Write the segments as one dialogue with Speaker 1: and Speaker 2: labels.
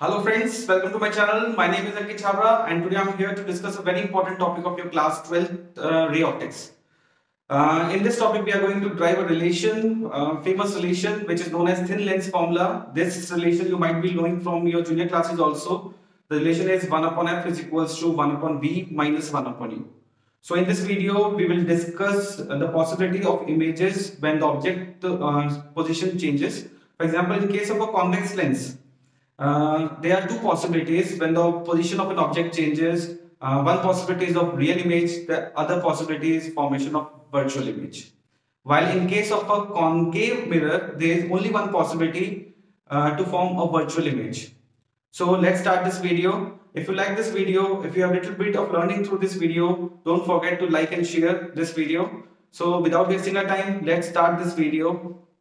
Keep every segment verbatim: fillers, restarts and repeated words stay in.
Speaker 1: Hello friends, welcome to my channel. My name is Ankit Chabra and today I'm here to discuss a very important topic of your class twelfth uh, ray optics. Uh, in this topic we are going to derive a relation, uh, famous relation which is known as thin lens formula. This relation you might be knowing from your junior classes also. The relation is one upon f is equals to one upon v minus one upon u. So in this video we will discuss the possibility of images when the object uh, position changes. For example, in case of a convex lens, Uh, there are two possibilities when the position of an object changes. Uh, one possibility is of real image, the other possibility is formation of virtual image. While in case of a concave mirror, there is only one possibility uh, to form a virtual image. So let's start this video. If you like this video, if you have a little bit of learning through this video, don't forget to like and share this video. So without wasting our time, let's start this video.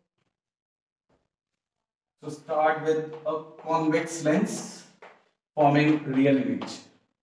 Speaker 1: So start with a convex lens forming real image.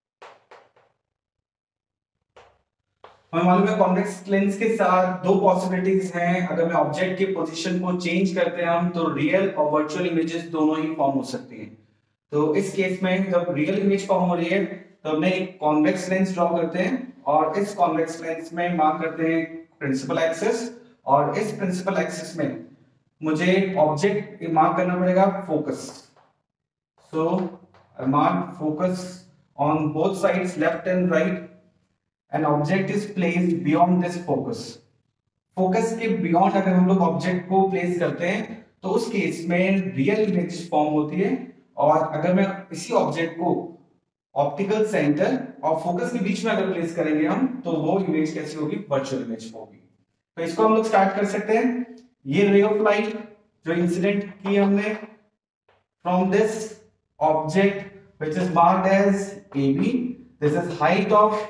Speaker 1: हमें मालूम है convex lens के साथ दो possibilities हैं. अगर मैं object की पोजीशन को चेंज करते हैं हम तो रियल और वर्चुअल इमेजेस दोनों ही फॉर्म हो सकती हैं. तो इस केस में जब रियल इमेज फॉर्म हो रही है तो हमने एक कॉन्वेक्स लेंस ड्रॉ करते हैं और इस कॉन्वेक्स लेंस में मार्क करते हैं प्रिंसिपल एक्सिस और इस प्रिंसिपल एक्सिस में मुझे ऑब्जेक्ट मार्क करना पड़ेगा focus. So mark focus on both sides left and right and object is placed beyond this focus. Focus के बियॉन्ड अगर हम लोग ऑब्जेक्ट को प्लेस करते हैं तो उस केस में रियल इमेज फॉर्म होती है. और अगर मैं इसी ऑब्जेक्ट को ऑप्टिकल सेंटर और फोकस के बीच में अगर प्लेस करेंगे हम तो वो इमेज कैसी होगी, वर्चुअल इमेज होगी. तो इसको हम लोग स्टार्ट कर सकते हैं. ये रे ऑफ लाइट जो इंसिडेंट की हमने from this object which is marked as A B, this is height of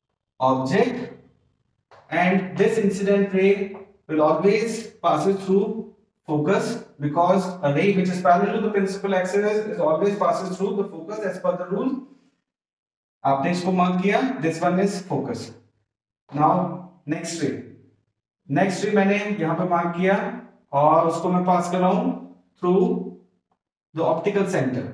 Speaker 1: object and this incident ray will always passes through focus because a ray which is parallel to the principal axis is always passes through the focus as per the rule. आपने इसको mark किया, this one is focus. Now next ray, next ray मैंने यहां पे mark किया और उसको मैं पास कर रहा हूं थ्रू द ऑप्टिकल सेंटर.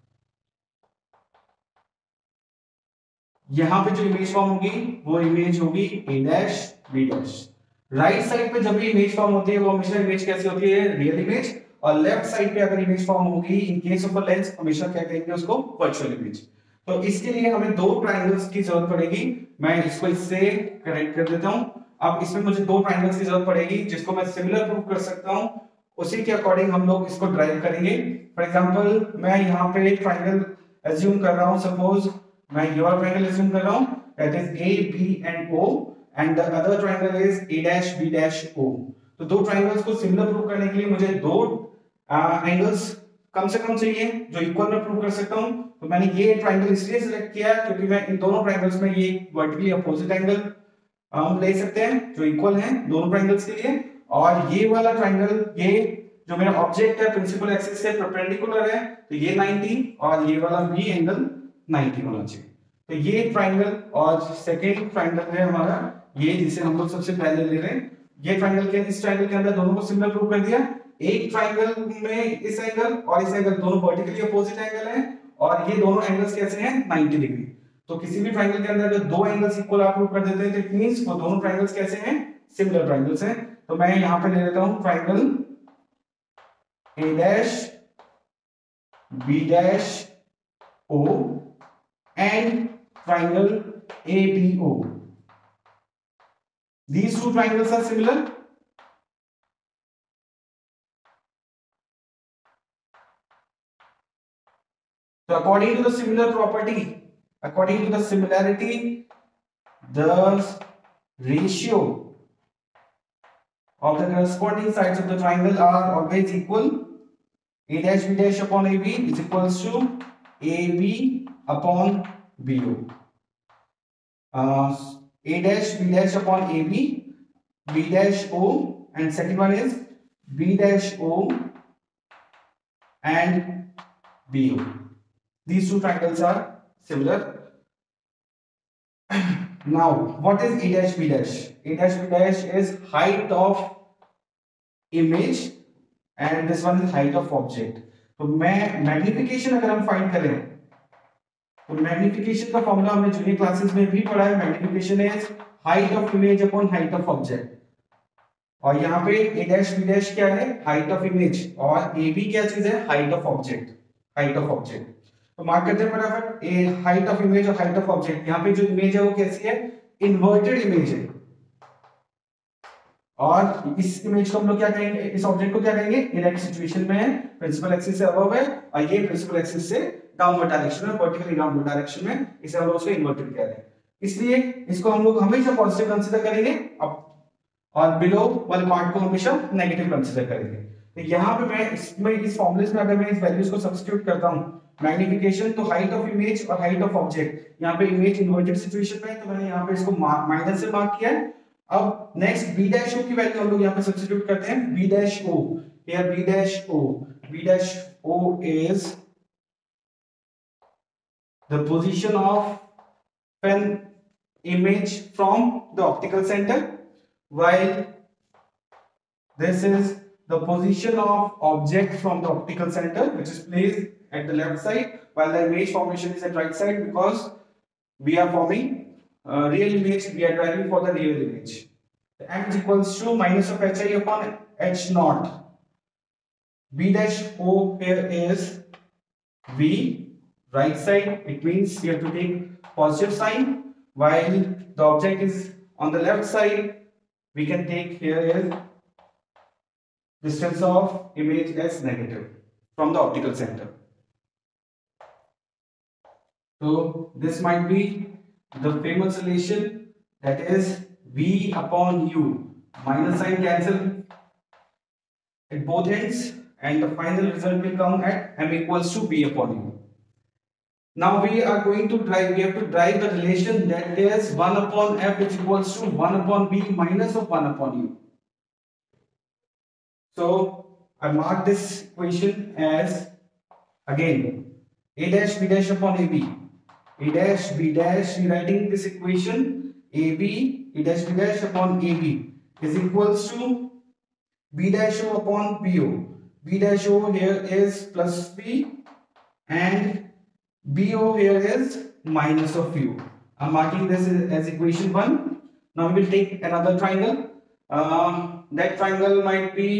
Speaker 1: यहां पे जो इमेज फॉर्म होगी वो इमेज होगी A dash B dash. Right side पे जब भी इमेज फॉर्म होती है वो हमेशा इमेज कैसी होती है, रियल इमेज. और लेफ्ट साइड पे अगर इमेज फॉर्म होगी in case of a lens हमेशा क्या कहेंगे उसको, वर्चुअल इमेज. तो इसके लिए हमें दो ट्रायंगल्स की जरूरत पड़ेगी. मैं इसको इससे कनेक्ट कर देता हूं. अब इसमें मुझे दो ट्रायंगल्स की जरूरत पड़ेगी जिसको मैं सिमिलर प्रूव कर सकता हूं. उसी के अकॉर्डिंग हम लोग इसको ड्राइव करेंगे. फॉर एग्जांपल मैं यहां पे एक ट्रायंगल अज्यूम कर रहा हूं. सपोज मैं ये वाला ट्रायंगल अज्यूम कर रहा हूं that is A B and O and the other triangle is A dash B dash O. तो दो ट्रायंगल्स को सिमिलर प्रूव करने के लिए मुझे दो एंगल्स कम से कम चाहिए जो इक्वल में प्रूव कर सकता हूं. तो मैंने ये ट्रायंगल इसलिए सिलेक्ट किया क्योंकि मैं इन दोनों ट्रायंगल्स में ये वर्टिकली अपोजिट एंगल हम ले सकते हैं जो इक्वल हैं दोनों ट्रायंगल्स के लिए. और ये वाला ट्रायंगल, ये जो मेरा ऑब्जेक्ट है प्रिंसिपल एक्सिस से परपेंडिकुलर है तो ये नाइंटी और ये वाला भी एंगल नाइंटी होना चाहिए. तो ये ट्रायंगल और सेकंड ट्रायंगल है हमारा ये जिसे हम लोग सबसे पहले ले रहे हैं. ये ट्रायंगल के इस ट्रायंगल के अंदर दोनों को सिमिलर प्रूव कर दिया. एक ट्रायंगल में इस एंगल और इस एंगल दोनों वर्टिकली अपोजिट एंगल हैं और ये दोनों एंगल्स कैसे हैं, नाइंटी डिग्री. तो किसी भी ट्रायंगल के अंदर अगर दो एंगल्स इक्वल आप प्रूव कर देते हैं तो इट मींस वो दोनों ट्रायंगल्स कैसे हैं, सिमिलर ट्रायंगल्स हैं. तो मैं यहां पे ले लेता हूं triangle A dash B dash O and triangle A B O. These two triangles are similar. So according to the similar property, according to the similarity, the ratio of the corresponding sides of the triangle are always equal. A dash B dash upon A B is equals to A B upon B O. Uh, A dash B dash upon A B, B dash O, and second one is B dash O and B O. These two triangles are similar. Now, what is A dash B dash? A dash B dash is height of image and this one is height of object. तो मैं magnification अगर हम find करें तो magnification का formula हमने junior classes में भी पढ़ा है। Magnification is height of image upon height of object, और यहाँ पे a डैश b डैश क्या है, हाइट ऑफ इमेज, और ab क्या चीज है, height of object, height of object. तो मार्क करते हैं फटाफट, a हाइट ऑफ इमेज और हाइट ऑफ ऑब्जेक्ट। यहाँ पे जो इमेज है वो कैसी है, इन्वर्टेड इमेज है, और इस इमेज को हम लोग क्या कहेंगे, इस ऑब्जेक्ट को क्या कहेंगे, इरेक्ट सिचुएशन में है, प्रिंसिपल एक्सिस से अबव है, और ये प्रिंसिपल एक्सिस से डाउनवर्ड डायरेक्शन में, वर्टिकली डाउनवर्ड डायरेक्शन में, इसे हम लोग उसको इन्वर्टेड कह रहे हैं। इसलिए इसको हम लोग हमेशा पॉजिटिव कंसीडर करेंगे, अब और बिलो वाले पार्ट को हमेशा नेगेटिव कंसीडर करेंगे। तो यहाँ पे मैं इसमें इस फॉर्मूले में अगर मैं इस वैल्यूज को सब्स्टिट्यूट करता हूँ, मैग्निफिकेशन तो हाइट ऑफ इमेज और हाइट ऑफ ऑब्जेक्ट, यहाँ पे इमेज इन्वर्टेड सिचुएशन में है, तो मैंने यहाँ पे इसको माइनस से मार्क किया है। अब नेक्स्ट b डैश o की वैल्यू हम लोग यहाँ पे सब्स्टिट्यूट करते हैं, b dash o, here b dash o, b dash o is the position of an image from the optical center, while this is the position of object from the optical center which is placed at the left side, while the image formation is at right side, because we are forming uh, real image, we are driving for the real image. The m is equals to minus of hi upon h naught. B dash o here is v, right side, it means you have to take positive sign, while the object is on the left side, we can take here is distance of image as negative from the optical center. So this might be the famous relation, that is v upon u, minus sign cancel at both ends, and the final result will come at m equals to v upon u. Now we are going to drive, we have to drive the relation, that is one upon f is equals to one upon v minus of one upon u. So I mark this equation as again a dash b dash upon ab, a dash b dash, rewriting this equation, ab a dash b dash upon ab is equals to b dash o upon bo. B dash o here is plus b and bo here is minus of u. I'm marking this as equation one. Now we will take another triangle. Uh, that triangle might be,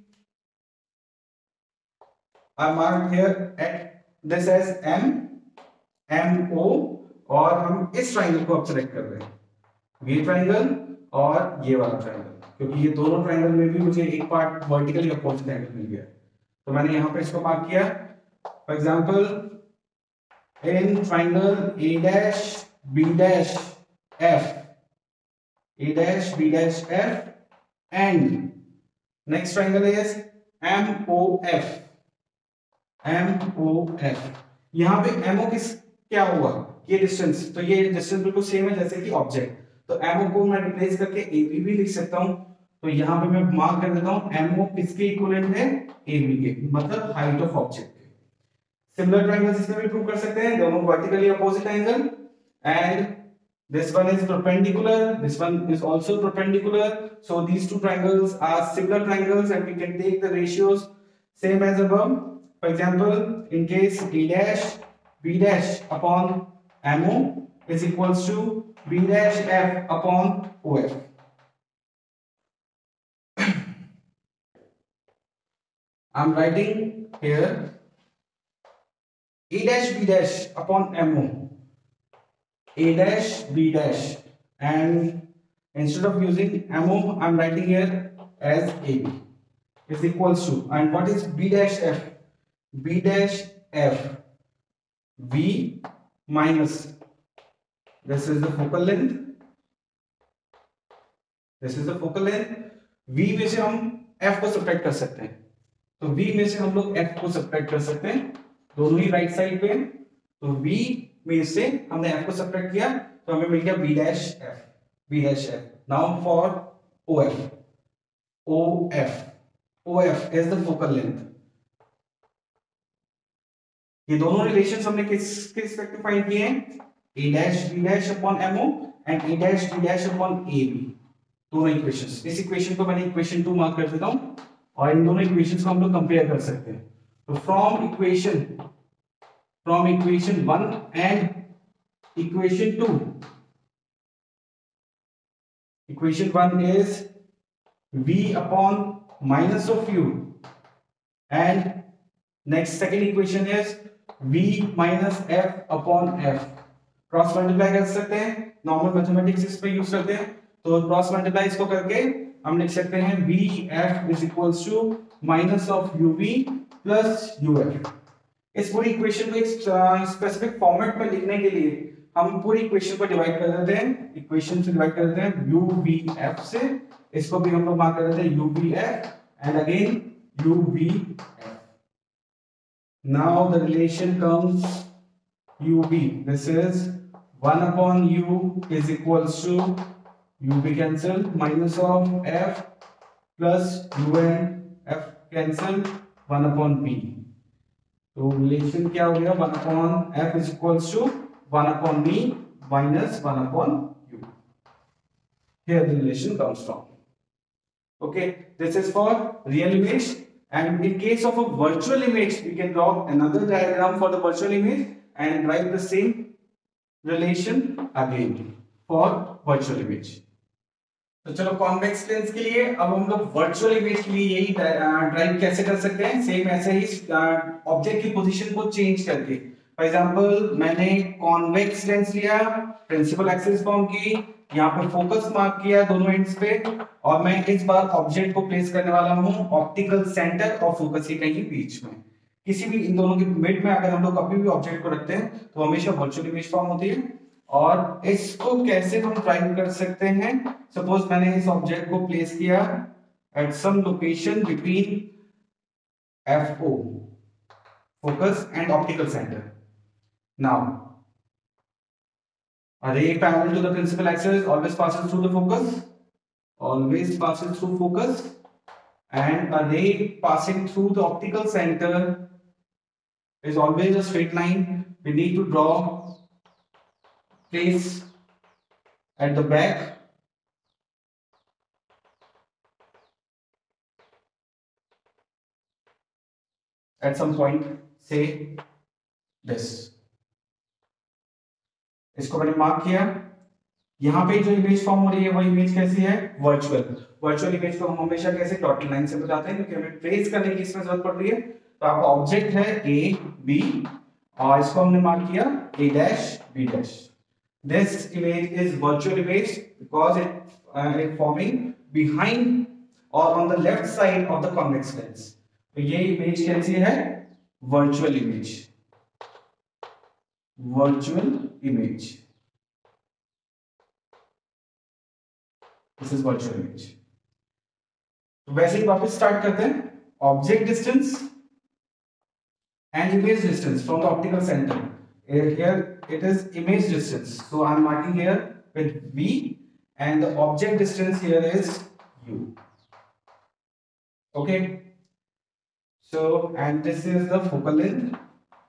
Speaker 1: I marked here at this as m, mo, और हम इस triangle को अब select कर रहे हैं, ये triangle और ये वाला ट्राइंगल, क्योंकि ये दोनों ट्राइंगल में भी मुझे एक पार्ट वर्टिकली अपोजिट एंगल मिल गया, तो मैंने यहाँ पे इसको मार्क किया। For example in triangle a dash b dash f, a dash b dash f, and next triangle is m o f, m o f। यहाँ पे mo किस क्या हुआ, ये डिस्टेंस, तो ये डिस्टेंस बिल्कुल सेम है जैसे कि ऑब्जेक्ट, तो mo को मैं रिप्लेस करके ab भी लिख सकता हूँ। तो यहाँ पे मैं मार्क कर देता हूँ mo किसके इक्विवेलेंट है, ab के, मतलब हाइट ऑफ ऑब्जेक्ट के। सिमिलर ट्रायंगल्स इसमें भी प्रूव कर सकते हैं, दोनों vertically opposite angle, and this one is perpendicular, this one is also perpendicular, so these two triangles are similar triangles and we can take the ratios same as above. For example, in case a dash b dash upon mo is equals to b dash f upon of. I'm writing here a dash b dash upon mo, a dash b dash, and instead of using mo I'm writing here as ab is equals to, and what is b dash f, b dash f, v minus, this is the focal length, this is the focal length, v में से हम f को subtract कर सकते हैं, तो v में से हम लोग f को सब्ट्रैक्ट कर सकते हैं, दोनों ही राइट साइड पे, तो v में से हमने f को सब्ट्रैक्ट किया तो हमें मिल गया b dash f, b dash f. Now for of, of, of is the focal length. ये दोनों रिलेशंस हमने किस किस रिस्पेक्ट में फाइंड किए हैं, a dash b dash upon mo and a dash b dash upon ab, दोनों equations. इस इक्वेशन को मैंने इक्वेशन टू मार्क कर देता हूं, और इन दोनों इक्वेशंस को हम लोग कंपेयर कर सकते हैं। तो from equation from equation one and equation two, equation one is v upon minus of u and next second equation is v minus f upon f. Cross multiply कर सकते हैं, नॉर्मल मैथमेटिक्स इस पे use करते हैं, तो cross multiply इसको करके हम लिख सकते हैं v f is equals to minus of uv plus uf. इस पूरी इक्वेशन को एक स्पेसिफिक फॉर्मेट में लिखने के लिए हम पूरी इक्वेशन को डिवाइड कर देते हैं, इक्वेशन से डिवाइड कर देते हैं uvf से, इसको भी हम लोग मार्क कर देते हैं uvf and again uvf. Now the relation comes uv, this is one upon u is equals to uv cancel minus of f plus u and f cancel one upon v. तो relation क्या हो गया, one upon f is equals to one upon v minus one upon u. Here the relation comes from. Okay, this is for real image, and in case of a virtual image we can draw another diagram for the virtual image and write the same relation again for virtual image. तो चलो convex lens के लिए अब हम लोग virtual image के लिए यही ड्राइव कैसे कर सकते हैं, सेम ऐसे ही ऑब्जेक्ट की पोजीशन को चेंज करके. फॉर एग्जांपल मैंने कॉन्वेक्स लेंस लिया, प्रिंसिपल एक्सिस फॉर्म की, यहाँ पे फोकस मार्क किया दोनों एंड्स पे, और मैं इस बार ऑब्जेक्ट को प्लेस करने वाला हूँ ऑप्टिकल सेंटर और फोकस के कहीं बीच में. किसी भी इन दोनों के मिड में अगर हम लोग कभी भी ऑब्जेक्ट को रखते हैं तो हमेशा वर्चुअल इमेज फॉर्म होती है. और इसको कैसे हम ड्राइव कर सकते हैं, सपोज मैंने इस ऑब्जेक्ट को प्लेस किया at some location between F O focus and optical centre. Now a ray parallel to the principal axis always passes through the focus, always passes through focus, and a ray passing through the optical center is always a straight line. We need to draw place at the back at some point, say this. इसको मैंने mark किया. यहाँ पे जो image form हो रही है वो इमेज कैसी है, वर्चुअल. वर्चुअल इमेज को हम हमेशा कैसे डॉटेड लाइन से बताते हैं, क्योंकि हमें ट्रेस करने की इसमें जरूरत पड़ रही है. तो आपका ऑब्जेक्ट है ए बी और इसको हमने मार्क किया A dash B dash. This image is virtual image because it it forming behind और on the left side of the convex lens. तो ये इमेज कैसी है, virtual image. virtual image, this is virtual image. तो वैसे ही वापस start करते हैं. Object distance and image distance from the optical centre. here it is image distance, so I am marking here with v and the object distance here is u. Okay, so and this is the focal length.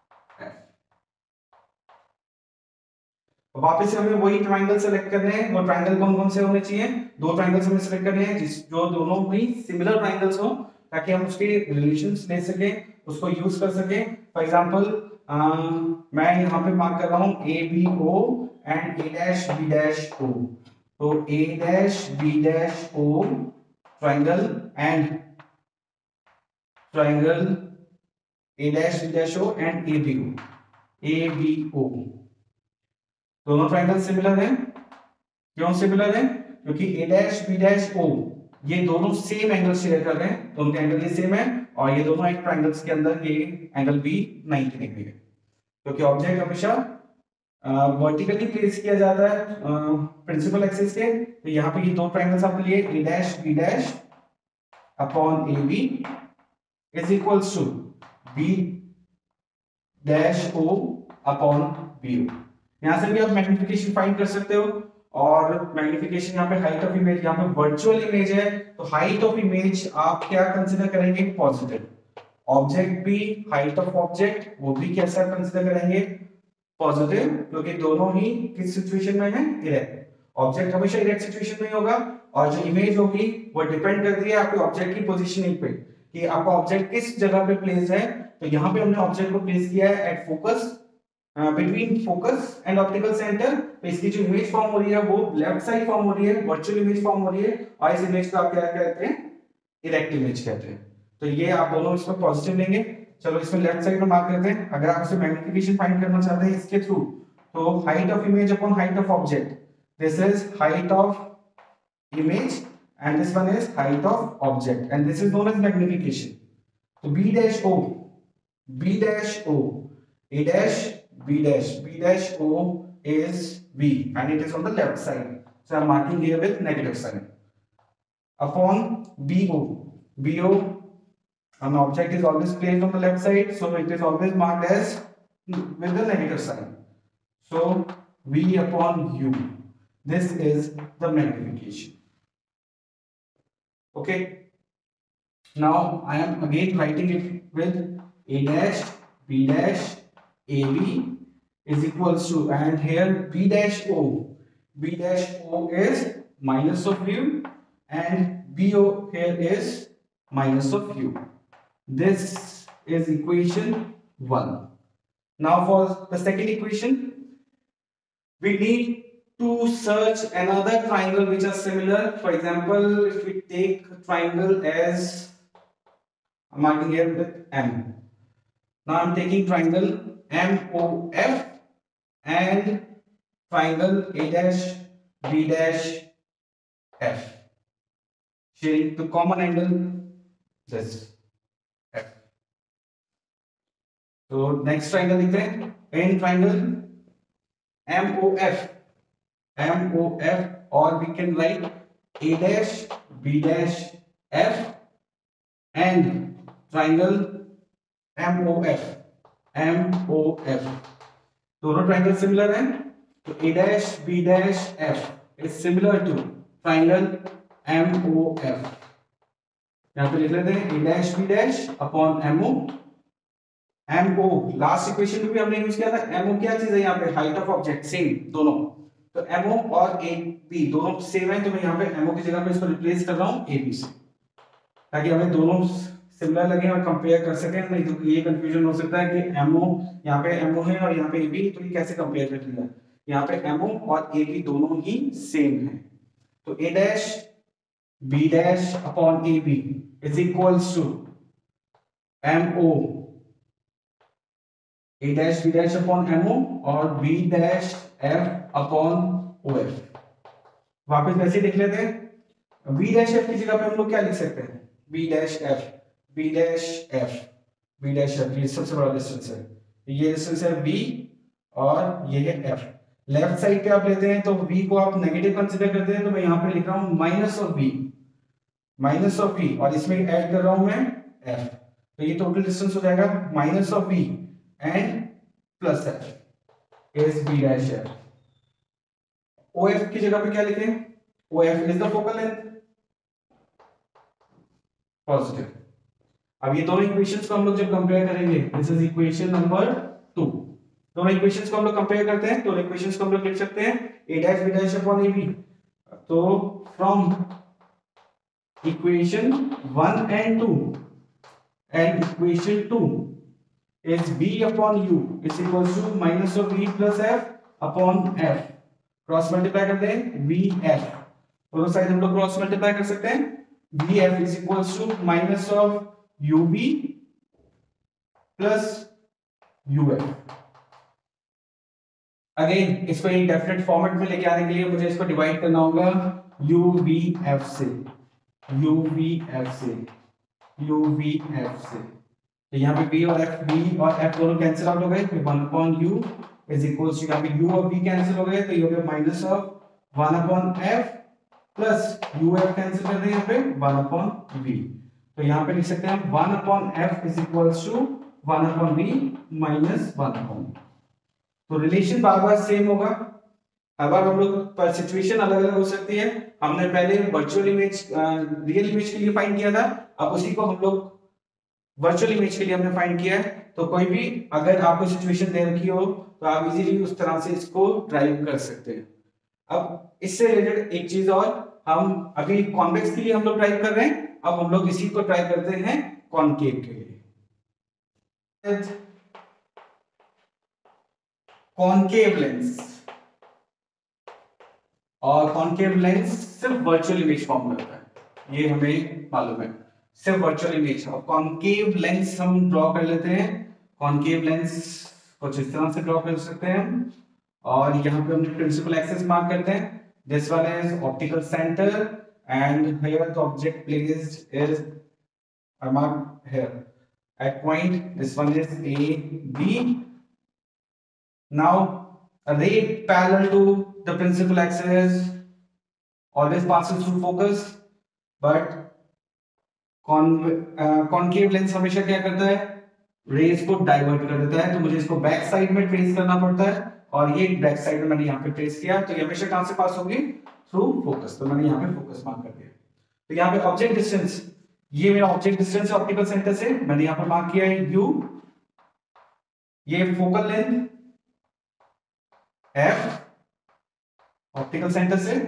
Speaker 1: वापस से हमें वही triangle select करने हैं. वो triangle कौन कौन से होने चाहिए, दो ट्रायंगल्स हमें सेलेक्ट करने हैं जिस जो दोनों ही सिमिलर ट्रायंगल्स हो, ताकि हम उसके रिलेशंस ले सकें, उसको यूज कर सकें. फॉर एग्जांपल मैं यहाँ पे मार्क कर रहा हूँ A B O and A dash B dash O. तो A dash B dash O triangle and triangle A dash B dash O and A B O. A B O दोनों triangle similar हैं. क्यों similar हैं, क्योंकि A dash B dash O ये दोनों same angle share कर रहे हैं, दोनों के एंगल ये सेम है, और ये दोनों एक ट्रायंगल्स के अंदर ये एंगल भी नाइंटी डिग्री है. क्योंकि ऑब्जेक्ट हमेशा वर्टिकली प्लेस किया जाता है प्रिंसिपल एक्सिस के. तो यहाँ पे ये दो ट्रायंगल्स आपके लिए A dash B dash upon A B is equals to B dash O upon B O. यहां से भी आप मैग्निफिकेशन फाइंड कर सकते हो, और मैग्निफिकेशन यहाँ पे हाइट ऑफ इमेज, यहाँ पे वर्चुअल इमेज है तो हाइट ऑफ इमेज आप क्या कंसीडर करेंगे, पॉजिटिव. ऑब्जेक्ट भी, हाइट ऑफ ऑब्जेक्ट वो भी कैसा कंसीडर करेंगे, पॉजिटिव, क्योंकि दोनों ही किस सिचुएशन में है, इरेक्ट. ऑब्जेक्ट हमेशा इरेक्ट सिचुएशन में होगा, और जो इमेज होगी वो डिपेंड करती है आपके ऑब्जेक्ट की पोजीशनिंग पे. कि आपका ऑब्जेक्ट किस जगह पे प्लेस है। तो यहाँ पे हमने ऑब्जेक्ट को प्लेस किया है at focus, between focus and optical centre. तो इसकी जो इमेज फॉर्म हो रही है वो लेफ्ट साइड फॉर्म हो रही है, वर्चुअल इमेज फॉर्म हो रही है, और इस इमेज को आप क्या कहते हैं, डायरेक्ट इमेज कहते हैं। तो ये आप दोनों इसमें पॉजिटिव लेंगे। चलो इसमें लेफ्ट साइड में मार्क करते हैं। अगर आप इसे मैग्निफिकेशन फाइंड करना चाहते हैं इसके थ्रू, तो height of image upon height of object, this is height of image and this one is height of object, and this is known as magnification. So b dash o, b dash o, a dash, b dash, b dash o is v, and it is on the left side. So I am marking here with negative sign. Upon bo, bo, an object is always placed on the left side, so it is always marked as with the negative sign. So v upon u, this is the magnification. Okay, now I am again writing it with a dash, b dash, ab is equals to, and here b dash o, b dash o is minus of u, and bo here is minus of u. This is equation one. Now for the second equation, we need to search another triangle which are similar. For example, if we take triangle as, I'm marking here with M. Now I'm taking triangle M O F and triangle A dash B dash F, sharing the common angle this F. So next triangle देखते हैं, in triangle M O F, M O F, or we can write A dash B dash F and triangle M O F, M O F. दोनों triangle similar हैं, तो A dash B dash F is similar to triangle M O F. यहाँ पे लिख लेते हैं A dash B dash upon M O. M O last equation में भी हमने यूज किया था। M O क्या चीज है, यहाँ पे हाइट ऑफ ऑब्जेक्ट, सेम दोनों। तो M O और A B दोनों सेम है, तो मैं यहाँ पे M O की जगह पे इसको रिप्लेस कर रहा हूँ A B से, ताकि हमें दोनों सिमिलर लगे और कंपेयर कर सकें। नहीं तो ये कंफ्यूजन हो सकता है कि M O यहाँ पे M O है और यहाँ पे A B, तो ये कैसे कंपेयर कर लिया। यहाँ पे M O और A B दोनों ही सेम है, तो A dash B dash upon A B is equals to M O A dash B dash upon M O और B dash F upon O F। वापस वैसे लिख लेते हैं, B dash F की जगह पे हम लोग क्या लिख सकते हैं, B dash F, B dash F, B dash F, ये सबसे बड़ा डिस्टेंस है, ये डिस्टेंस है B और ये है F। लेफ्ट साइड पे आप लेते हैं तो V को आप नेगेटिव कंसीडर करते हैं, तो मैं यहाँ पे लिख रहा हूँ minus of V, minus of V, और इसमें ऐड कर रहा हूँ मैं F, तो ये टोटल डिस्टेंस हो जाएगा minus of V and plus F is B dash F। O F की जगह पे क्या लिखें, O F is the focal length, positive. अब ये दोनों इक्वेशंस को हम लोग जब कंपेयर करेंगे, this is equation number two. दोनों इक्वेशंस को हम लोग कंपेयर करते हैं, तो इक्वेशंस को हम लोग लिख सकते हैं A dash B dash upon A B। तो from equation one and two and equation two is B upon U is equals to minus of V plus F upon F। Cross multiply करते हैं V F, दोनों side हम लोग cross multiply कर सकते हैं। V F is equals to minus of U V plus U F। Again इसको एक डेफिनेट फॉर्मेट में लेके आने के लिए मुझे इसको डिवाइड करना होगा U V F से, U V F से, U V F से। तो यहाँ पे B और F, B और F दोनों कैंसिल आउट हो गए, तो one upon U is equals to, यहाँ पे U और V कैंसिल हो गए, तो ये हो गया minus of one upon F plus U F cancel कर दें यहाँ पे वन अपॉन V। तो यहाँ पे लिख सकते हैं one upon F is equals to one upon V minus one upon. तो रिलेशन बार बार सेम होगा, हर बार हम लोग पर सिचुएशन अलग अलग हो सकती है। हमने पहले वर्चुअल इमेज रियल इमेज के लिए फाइंड किया था, अब उसी को हम लोग वर्चुअल इमेज के लिए हमने फाइंड किया है। तो कोई भी अगर आपको सिचुएशन दे रखी हो तो आप इजीली उस तरह से इसको ड्राइव कर सकते हैं। अब इससे रिलेटेड एक चीज और, हम अभी कॉन्वेक्स के लिए हम लोग ड्राइव कर रहे हैं, अब हम लोग इसी को ट्राई करते हैं कॉनकेव के लिए। कॉनकेव लेंस, और कॉनकेव लेंस सिर्फ वर्चुअल इमेज फॉर्म करता है, ये हमें मालूम है, सिर्फ वर्चुअल इमेज। और कॉनकेव लेंस हम ड्रॉ कर लेते हैं, कॉनकेव लेंस कुछ इस तरह से ड्रॉ कर सकते हैं हम, और यहाँ पे हम प्रिंसिपल एक्सिस मार्क करते हैं, this one is optical centre and here the object placed is I mark here at point, this one is A, B. Now a ray parallel to the principal axis always passes through focus, but con uh, concave lens हमेशा क्या करता है, raise को divert कर देता है, तो मुझे इसको बैक साइड में ट्रेस करना पड़ता है, और ये बैक साइड में मैंने यहाँ पे ट्रेस किया, तो ये हमेशा कहां से पास होगी, थ्रू फोकस, तो मैंने यहाँ पे फोकस मार्क कर दिया। तो यहाँ पे ऑब्जेक्ट डिस्टेंस, ये मेरा ऑब्जेक्ट डिस्टेंस है ऑप्टिकल सेंटर से, मैंने यहां पर मार्क किया है u, ये focal length f optical centre से,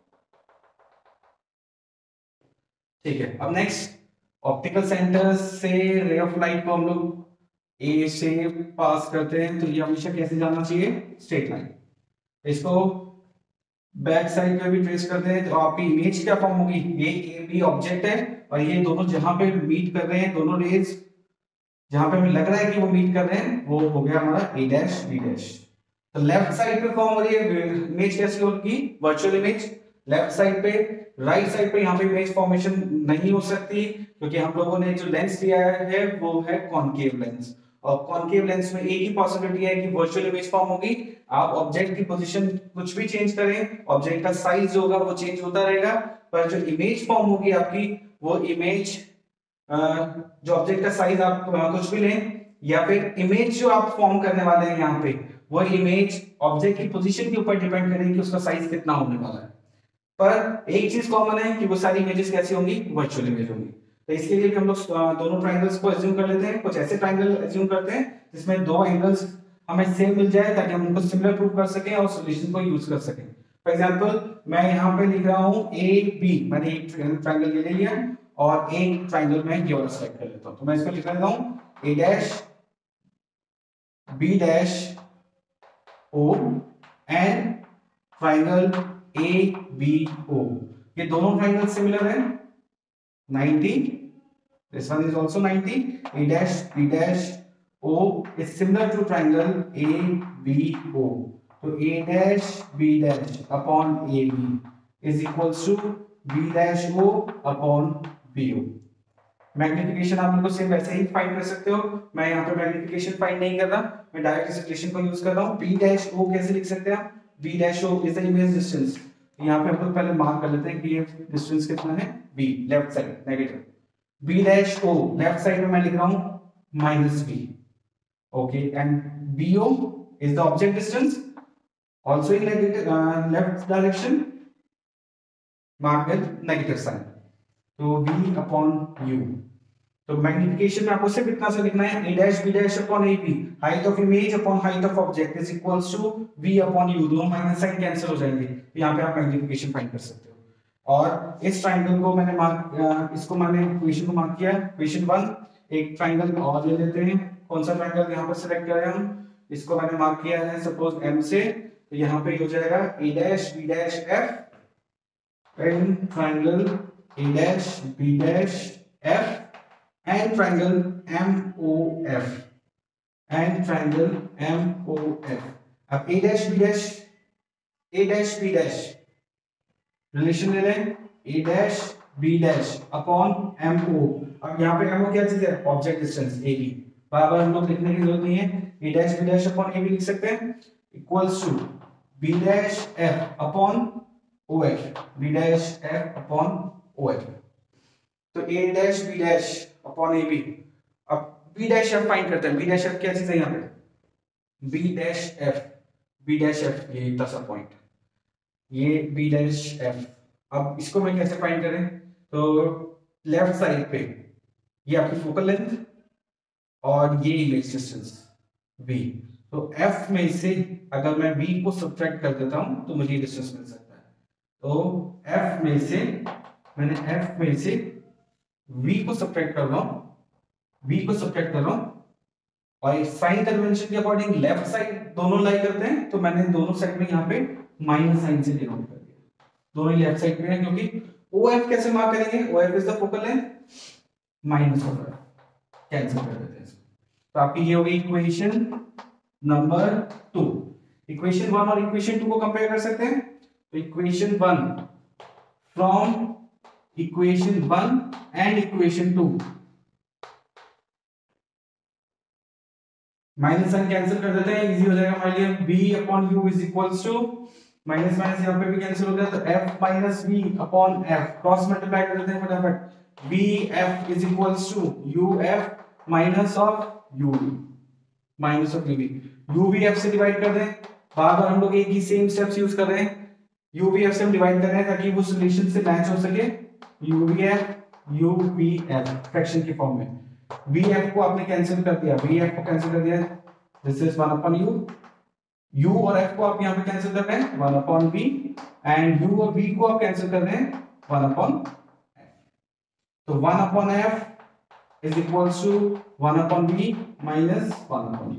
Speaker 1: ठीक है। अब नेक्स्ट ऑप्टिकल सेंटर से रे ऑफ लाइट को हम लोग a से पास करते हैं, तो ये हमेशा कैसे जाना चाहिए, स्ट्रेट लाइन। इसको बैक साइड पे भी ट्रेस करते हैं, तो आपकी इमेज क्या फॉर्म होगी, ये ए बी ऑब्जेक्ट है, और ये दोनों जहां पे मीट कर रहे हैं, दोनों रेज जहां पे हमें लग रहा है कि वो मीट कर रहे हैं, वो हो गया हमारा ए डैश बी डैश। तो लेफ्ट साइड पे फॉर्म हो रही है इमेज, कैसी होगी, वर्चुअल इमेज लेफ्ट साइड पे। राइट साइड पे यहाँ पे इमेज फॉर्मेशन नहीं हो सकती, क्योंकि हम लोगों ने जो लेंस लिया है वो है कॉनकेव लेंस, और कॉनकेव लेंस में एक ही पॉसिबिलिटी है कि वर्चुअल इमेज फॉर्म होगी। आप ऑब्जेक्ट की पोजीशन कुछ भी चेंज करें, ऑब्जेक्ट का साइज जो होगा वो चेंज होता रहेगा, पर जो इमेज फॉर्म होगी आपकी, वो इमेज जो ऑब्जेक्ट का साइज आप कुछ भी लें, या फिर इमेज जो आप फॉर्म करने वाले हैं यहाँ पे, वो इमेज ऑब्जेक्ट की पोजीशन के ऊपर डिपेंड करेगी कि उसका साइज कितना होने वाला है। पर एक चीज कॉमन है कि वो सारी इमेजेस कैसी होंगी, वर्चुअल इमेज होंगी। तो इसके लिए भी हम लोग दोनों ट्रायंगल्स को एज्यूम कर लेते हैं, कुछ ऐसे ट्रायंगल एज्यूम करते हैं जिसमें दो एंगल्स हमें सेम मिल जाए, ताकि हम उनको सिमिलर प्रूव कर सकें और सॉल्यूशन को यूज कर सकें। फॉर एग्जांपल मैं यहाँ पे लिख रहा हूँ ए बी, मैंने एक ट्रायंगल ये ले लिया, और एक ट्रायंगल में ये वाला सेलेक्ट कर लेता हूँ, तो मैं इसको लिख रहा हूँ A dash B dash O and triangle A B O. ये दोनों ट्रायंगल सिमिलर है, ninety, this one is also ninety, a dash b dash o is similar to triangle a b o, so a dash b dash upon a b is equals to b dash o upon b o। Magnification आप लोगों से वैसे ही find कर सकते हो, मैं यहाँ पे मैग्निफिकेशन फाइंड नहीं कर रहा, मैं डायरेक्ट इस इक्वेशन को यूज कर रहा हूँ। b dash o कैसे लिख सकते हैं आप, b dash o is the image distance, यहाँ पे हम लोग पहले मार्क कर लेते हैं कि ये डिस्टेंस कितना है, b left side negative, b dash o left side में मैं लिख रहा हूं minus b, okay, and bo is the object distance also in left direction, mark with negative sign, तो b अपॉन u। तो मैग्निफिकेशन में आपको सिर्फ इतना सा लिखना है, a dash b dash upon ab, height of image upon height of object is equals to v upon u, दोनों माइनस साइन कैंसिल हो जाएंगे, यहाँ पे आप मैग्निफिकेशन फाइंड कर सकते हो। और इस ट्रायंगल को मैंने मार्क, इसको मैंने इक्वेशन को मार्क किया, इक्वेशन वन। एक ट्रायंगल और ले लेते हैं, कौन सा ट्रायंगल यहाँ पर सिलेक्ट करें हम, इसको मैंने मार्क किया है सपोज m से, तो यहाँ पे हो जाएगा a dash b dash f and triangle a dash b dash f and triangle M O F and triangle M O F। अब A dash B dash A dash B dash relation ले लें, A dash B dash upon M O। अब यहाँ पे M O क्या चीज है, object distance A B, बार बार हम लोग लिखने की जरूरत नहीं है, A dash B dash upon A B लिख सकते हैं, equals to B dash F upon O F, B dash F upon O F। तो A dash B dash upon A B, अब B dash F फाइंड करते हैं, B dash F क्या चीज है यहाँ पे, B dash F, B dash F ये इतना सा पॉइंट, ये B dash F। अब इसको मैं कैसे फाइंड करें, तो लेफ्ट साइड पे ये आपकी फोकल लेंथ और ये इमेज डिस्टेंस B, तो F में से अगर मैं B को सब्ट्रैक्ट कर देता हूं तो मुझे ये डिस्टेंस मिल सकता है। तो F में से मैंने F में से V को सब्ट्रैक्ट कर रहा हूं, v को सब्ट्रैक्ट कर रहा हूं और साइन कन्वेंशन के अकॉर्डिंग लेफ्ट साइड दोनों लाई करते हैं, तो मैंने दोनों साइड में यहाँ पे माइनस साइन से डिनोट कर दिया, दोनों लेफ्ट साइड में है, क्योंकि O F कैसे मार्क करेंगे, O F is the focal length, minus of cancel कर देते हैं। तो आपकी ये होगी equation number two. Equation one और इक्वेशन टू को कंपेयर कर सकते हैं। तो equation one from equation one and equation two, minus sign cancel कर देते हैं, इजी हो जाएगा हमारे लिए। v upon u is equals to minus minus यहाँ पे भी कैंसिल हो गया, तो f minus v upon f cross multiply कर देते हैं फटाफट। vf is equals to uf minus of uv, minus of uv, uv f से डिवाइड कर दें। बार बार हम लोग एक ही सेम स्टेप्स यूज कर रहे हैं, uv f से हम डिवाइड कर रहे हैं ताकि वो रिलेशन से मैच हो सके। uvf uvf फ्रैक्शन के फॉर्म में, vf को आपने कैंसिल कर दिया, vf को कैंसिल कर दिया, this is one upon u, u और f को आप यहाँ पे कैंसिल कर रहे हैं one upon v, and u और v को आप कैंसिल कर रहे हैं वन अपॉन f। तो one upon f is equals to one upon v minus one upon u।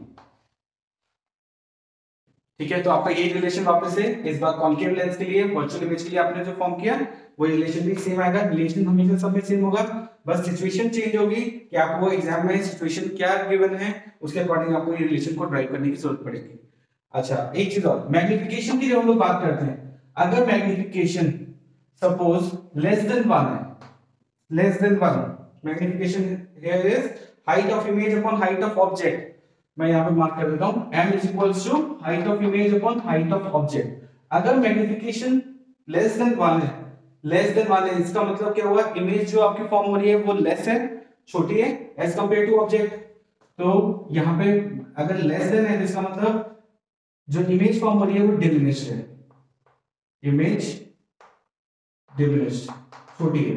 Speaker 1: ठीक है, तो आपका ये रिलेशन वापस से इस बार कॉन्केव लेंस के लिए, वर्चुअल इमेज के लिए आपने जो फॉर्म किया वो रिलेशन भी सेम आएगा। रिलेशन हमेशा सब में सेम होगा, बस सिचुएशन चेंज होगी कि आपको एग्जाम में सिचुएशन क्या गिवन है उसके अकॉर्डिंग आपको ये रिलेशन को ड्राइव करने की जरूरत पड़ेगी। अच्छा, एक चीज और, मैग्निफिकेशन की जब हम लोग बात करते हैं, अगर magnification suppose less than one है, less than one, magnification here is height of image upon height of object, मैं यहाँ पे मार्क कर देता हूँ, m is equals to height of image upon height of object। अगर मैग्निफिकेशन लेस देन वन है, less than one है, इसका मतलब क्या हुआ, इमेज जो आपकी फॉर्म हो रही है वो लेस है, छोटी है एज कंपेयर टू ऑब्जेक्ट। तो यहाँ पे अगर लेस देन है, इसका मतलब जो इमेज फॉर्म हो रही है वो डिमिनिश्ड है, इमेज डिमिनिश्ड, छोटी है,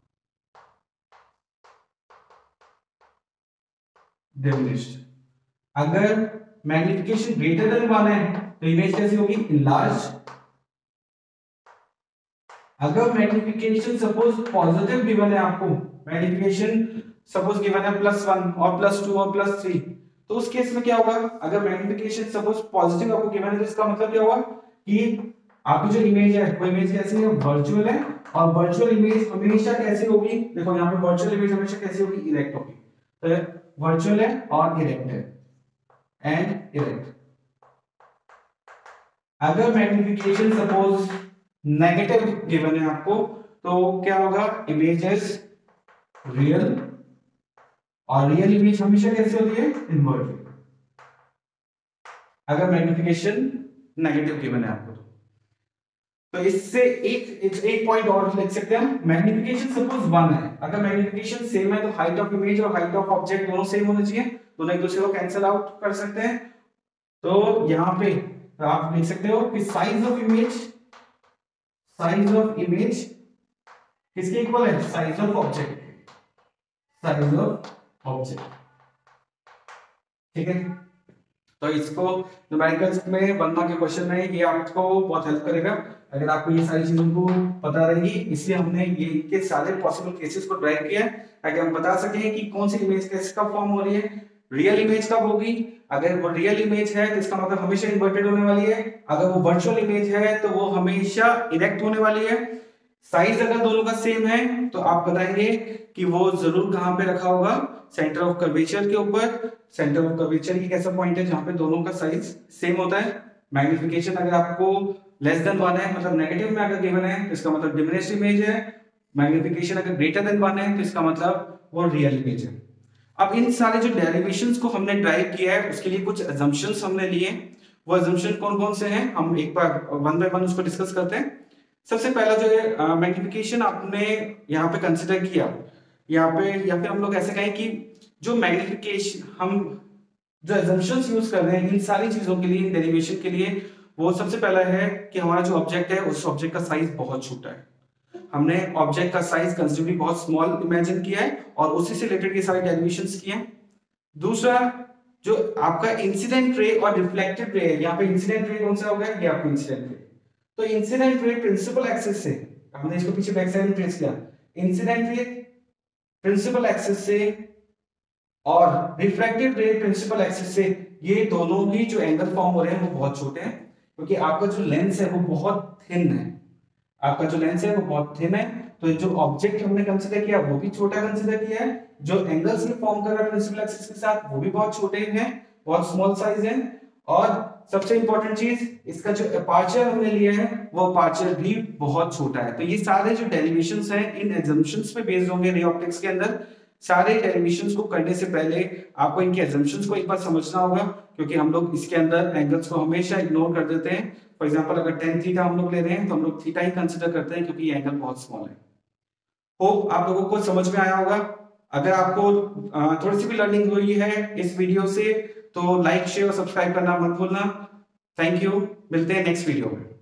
Speaker 1: डिमिनिश्ड। अगर मैग्निफिकेशन ग्रेटर देन वन है तो इमेज कैसी होगी, इनलार्ज। अगर मैग्निफिकेशन सपोज पॉजिटिव गिवन है, आपको मैग्निफिकेशन सपोज गिवन है प्लस वन और प्लस टू और प्लस थ्री, तो उस केस में क्या होगा, अगर मैग्निफिकेशन सपोज पॉजिटिव आपको गिवन है तो इसका मतलब क्या हुआ कि आपकी जो इमेज है वो इमेज कैसी है, वर्चुअल है। और वर्चुअल इमेज हमेशा कैसी होगी, देखो यहाँ पे वर्चुअल इमेज हमेशा कैसी होगी, इरेक्ट होगी। तो वर्चुअल है और इरेक्ट है एंड इरेक्ट। अगर मैग्निफिकेशन सपोज नेगेटिव गिवन है आपको तो क्या होगा, इमेज इज रियल, और रियल इमेज हमेशा कैसे होती है, इनवर्टेड, अगर मैग्निफिकेशन नेगेटिव गिवन है आपको। तो इससे एक एक, एक पॉइंट और लिख सकते हैं हम, मैग्निफिकेशन सपोज वन है, अगर मैग्निफिकेशन सेम है तो हाइट ऑफ इमेज और हाइट ऑफ ऑब्जेक्ट दोनों सेम होने चाहिए, दोनों एक दूसरे को कैंसिल आउट कर सकते हैं। तो यहाँ पे तो आप देख सकते हो कि size of image, size of image किसके इक्वल है, size of object, size of object. ठीक है, तो इसको न्यूमेरिकल्स में वनना के क्वेश्चन में ये आपको बहुत हेल्प करेगा अगर आपको ये सारी चीजों को पता रहेंगी। इसलिए हमने ये के सारे पॉसिबल केसेस को ड्राइव किया है ताकि हम बता सकें कि कौन सी इमेज कैसे कब फॉर्म हो रही है, रियल इमेज कब होगी। अगर वो रियल इमेज है तो इसका मतलब हमेशा इन्वर्टेड होने वाली है, अगर वो वर्चुअल इमेज है तो वो हमेशा इरेक्ट होने वाली है। साइज अगर दोनों का सेम है तो आप बताएंगे कि वो जरूर कहां पे रखा होगा, सेंटर ऑफ कर्वेचर के ऊपर। सेंटर ऑफ कर्वेचर एक ऐसा पॉइंट है जहां पे दोनों का साइज सेम होता है। मैग्निफिकेशन अगर आपको लेस देन वन है मतलब नेगेटिव में अगर गिवन है तो इसका मतलब डिमिनिश्ड इमेज है। मैग्निफिकेशन अगर ग्रेटर देन वन है तो इसका मतलब वो रियल इमेज है। अब इन सारे जो डेरिवेशंस को हमने ड्राइव किया है उसके लिए कुछ अजम्पशंस हमने लिए। वो अजम्पशन कौन कौन से हैं हम एक बार वन बाय वन उसको डिस्कस करते हैं। सबसे पहला जो है मैग्निफिकेशन आपने यहाँ पे कंसिडर किया, यहाँ पे या फिर हम लोग ऐसे कहें कि जो मैग्निफिकेशन हम जो अजम्पशंस यूज कर रहे हैं इन सारी चीजों के लिए, डेरिवेशन के लिए, वो सबसे पहला है कि हमारा जो ऑब्जेक्ट है उस ऑब्जेक्ट का साइज बहुत छोटा है। हमने ऑब्जेक्ट का साइज कंसिडरबली बहुत स्मॉल इमेजिन किया है और उसी से रिलेटेड ये सारे डेरिवेशंस किए हैं। दूसरा जो आपका इंसिडेंट रे और रिफ्लेक्टेड रे है, यहाँ पे इंसिडेंट रे कौन सा होगा, ये आपका इंसिडेंट रे। तो इंसिडेंट रे प्रिंसिपल एक्सिस से, हमने इसको पीछे बैक साइड में ट्रेस किया, इंसिडेंट रे प्रिंसिपल एक्सिस से और रिफ्रैक्टिव रे प्रिंसिपल एक्सिस से ये दोनों ही जो एंगल फॉर्म हो रहे हैं वो बहुत छोटे हैं, क्योंकि आपका जो लेंस है वो बहुत थिन है, आपका जो लेंस है वो बहुत थिन है। तो जो ऑब्जेक्ट हमने कंसीडर किया वो भी छोटा कंसीडर किया है, जो एंगल्स ये फॉर्म कर रहा है प्रिंसिपल एक्सिस के साथ वो भी बहुत छोटे हैं, बहुत स्मॉल साइज है। और सबसे इंपॉर्टेंट चीज, इसका जो अपर्चर हमने लिया है वो अपर्चर भी बहुत छोटा है। तो ये सारे जो डेरिवेशंस हैं इन एजम्पशंस पे बेस्ड होंगे रे ऑप्टिक्स के अंदर। सारे डेरिवेशंस को करने से पहले आपको इनके एजम्पशंस को एक बार समझना होगा, क्योंकि हम लोग इसके अंदर एंगल्स को हमेशा इग्नोर कर देते हैं। फॉर एग्जांपल अगर टेन थीटा हम लोग ले रहे हैं तो हम लोग थीटा ही कंसीडर करते हैं, क्योंकि ये एंगल बहुत स्मॉल है। होप आप लोगों को समझ में आया होगा। अगर आपको थोड़ी सी भी लर्निंग हुई है इस वीडियो से तो लाइक शेयर और सब्सक्राइब करना मत भूलना। थैंक यू, मिलते हैं नेक्स्ट वीडियो में।